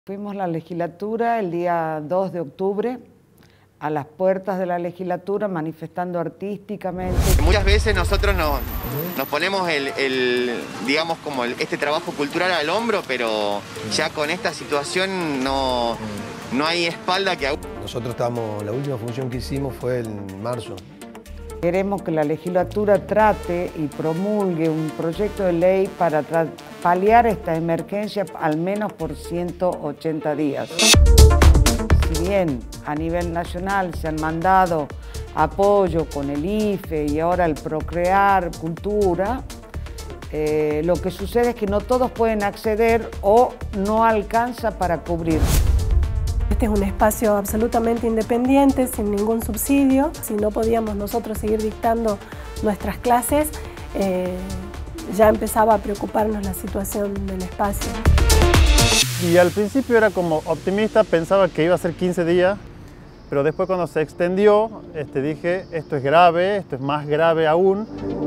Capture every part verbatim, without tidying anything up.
Fuimos a la legislatura el día dos de octubre, a las puertas de la legislatura, manifestando artísticamente. Muchas veces nosotros nos, nos ponemos el, el, digamos, como el, este trabajo cultural al hombro, pero ya con esta situación no, no hay espalda que... Nosotros estamos, la última función que hicimos fue en marzo. Queremos que la legislatura trate y promulgue un proyecto de ley para paliar esta emergencia al menos por ciento ochenta días. Si bien a nivel nacional se han mandado apoyo con el I F E y ahora el Procrear Cultura, eh, lo que sucede es que no todos pueden acceder o no alcanza para cubrir. Este es un espacio absolutamente independiente, sin ningún subsidio. Si no podíamos nosotros seguir dictando nuestras clases, eh, ya empezaba a preocuparnos la situación del espacio. Y al principio era como optimista, pensaba que iba a ser quince días, pero después cuando se extendió, este, dije, esto es grave, esto es más grave aún.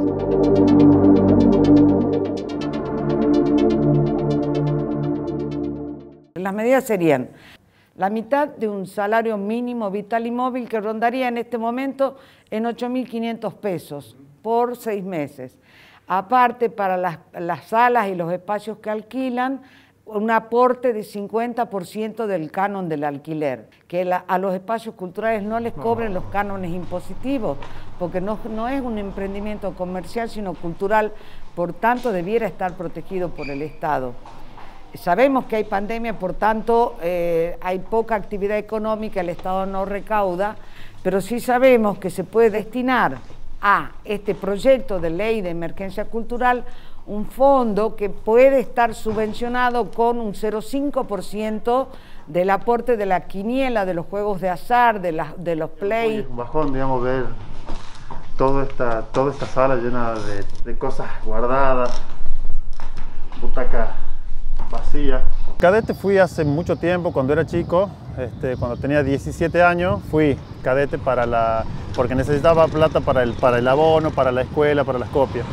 Las medidas serían la mitad de un salario mínimo vital y móvil que rondaría en este momento en ocho mil quinientos pesos por seis meses. Aparte, para las, las salas y los espacios que alquilan, un aporte de cincuenta por ciento del canon del alquiler, que la, a los espacios culturales no les cobren los cánones impositivos, porque no, no es un emprendimiento comercial, sino cultural, por tanto debiera estar protegido por el Estado. Sabemos que hay pandemia, por tanto eh, hay poca actividad económica, el Estado no recauda, pero sí sabemos que se puede destinar a este proyecto de ley de emergencia cultural un fondo que puede estar subvencionado con un cero coma cinco por ciento del aporte de la quiniela, de los juegos de azar, de, la, de los play. Es un bajón, digamos, ver toda esta, toda esta sala llena de, de cosas guardadas, butacas vacía. Cadete fui hace mucho tiempo, cuando era chico, este, cuando tenía diecisiete años, fui cadete para la, porque necesitaba plata para el, para el abono, para la escuela, para las copias.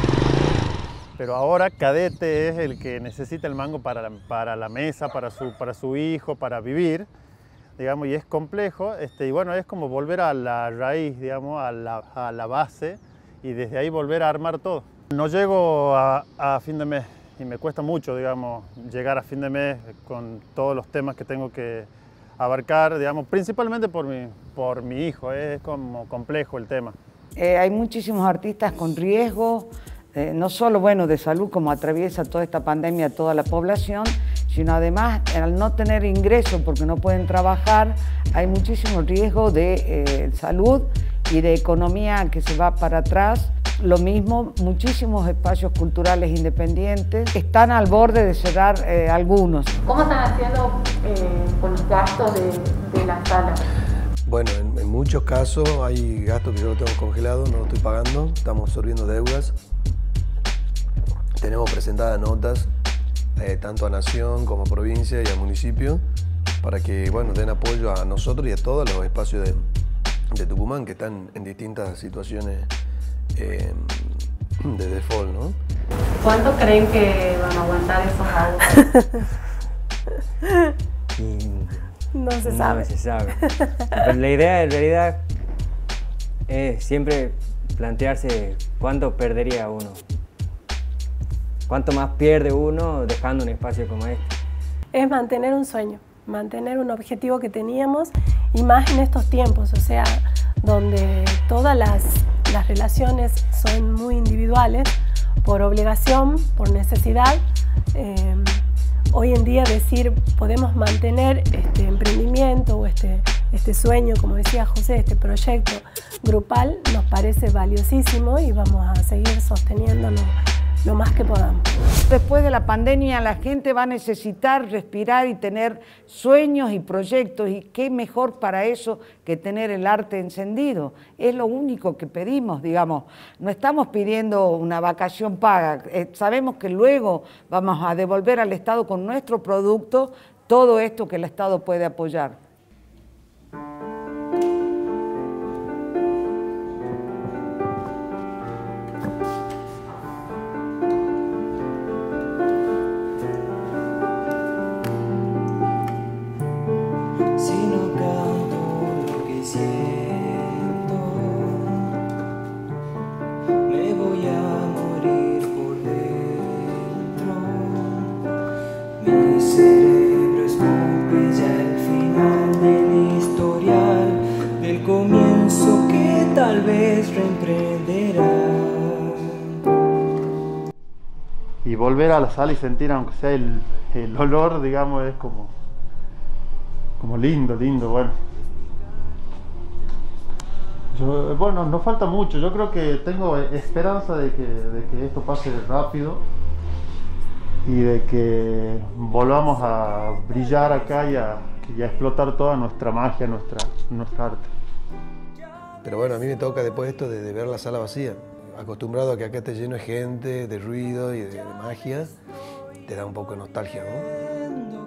Pero ahora cadete es el que necesita el mango para la, para la mesa, para su, para su hijo, para vivir, digamos, y es complejo, este, y bueno, es como volver a la raíz, digamos, a la, a la base, y desde ahí volver a armar todo. No llego a, a fin de mes. Y me cuesta mucho, digamos, llegar a fin de mes con todos los temas que tengo que abarcar, digamos, principalmente por mi, por mi hijo, es como complejo el tema. Eh, hay muchísimos artistas con riesgo, eh, no solo bueno, de salud, como atraviesa toda esta pandemia toda la población, sino además al no tener ingresos porque no pueden trabajar, hay muchísimo riesgo de eh, salud y de economía que se va para atrás. Lo mismo, muchísimos espacios culturales independientes están al borde de cerrar eh, algunos. ¿Cómo están haciendo eh, con los gastos de, de la sala? Bueno, en, en muchos casos hay gastos que yo lo tengo congelado, no lo estoy pagando, estamos absorbiendo deudas. Tenemos presentadas notas eh, tanto a Nación como a provincia y a municipio para que, bueno, den apoyo a nosotros y a todos los espacios de, de Tucumán que están en distintas situaciones Eh, de default, ¿no? ¿Cuánto creen que van a aguantar esos ahorros? No se no sabe. se sabe. Pero la idea en realidad es siempre plantearse cuánto perdería uno. Cuánto más pierde uno dejando un espacio como este. Es mantener un sueño, mantener un objetivo que teníamos y más en estos tiempos, o sea, donde todas las, las relaciones son muy individuales, por obligación, por necesidad. Eh, hoy en día decir podemos mantener este emprendimiento o este, este sueño, como decía José, este proyecto grupal nos parece valiosísimo y vamos a seguir sosteniéndolo lo más que podamos. Después de la pandemia la gente va a necesitar respirar y tener sueños y proyectos, y qué mejor para eso que tener el arte encendido. Es lo único que pedimos, digamos. No estamos pidiendo una vacación paga, eh, sabemos que luego vamos a devolver al Estado con nuestro producto todo esto que el Estado puede apoyar. volver a la sala y sentir, aunque sea el, el olor, digamos, es como, como lindo, lindo, bueno. Yo, bueno, nos falta mucho, yo creo que tengo esperanza de que, de que esto pase rápido y de que volvamos a brillar acá y a, y a explotar toda nuestra magia, nuestra, nuestra arte. Pero bueno, a mí me toca después esto de, de ver la sala vacía. Acostumbrado a que acá esté lleno de gente, de ruido y de, de magia, te da un poco de nostalgia, ¿no?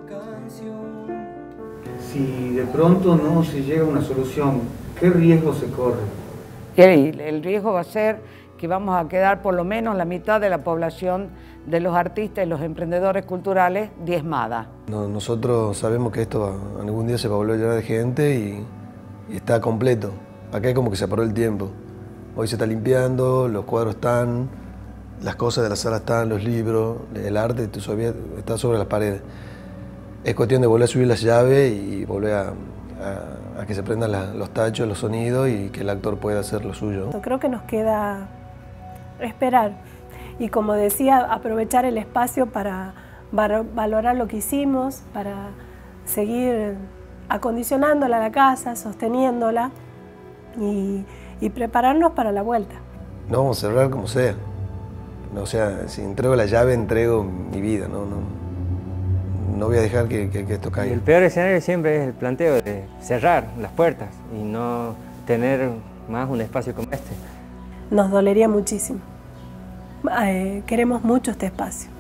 Si de pronto no se llega a una solución, ¿qué riesgo se corre? El, el riesgo va a ser que vamos a quedar por lo menos la mitad de la población de los artistas y los emprendedores culturales diezmada. No, nosotros sabemos que esto va, algún día se va a volver a llenar de gente y, y está completo. Acá es como que se paró el tiempo. Hoy se está limpiando, los cuadros están, las cosas de la sala están, los libros, el arte está sobre las paredes. Es cuestión de volver a subir las llaves y volver a, a, a que se prendan la, los tachos, los sonidos y que el actor pueda hacer lo suyo. Creo que nos queda esperar y, como decía, aprovechar el espacio para valorar lo que hicimos, para seguir acondicionándola la casa, sosteniéndola y, y prepararnos para la vuelta. No vamos a cerrar como sea. O sea, si entrego la llave, entrego mi vida. No, no, no voy a dejar que, que, que esto caiga. El peor escenario siempre es el planteo de cerrar las puertas y no tener más un espacio como este. Nos dolería muchísimo. Eh, queremos mucho este espacio.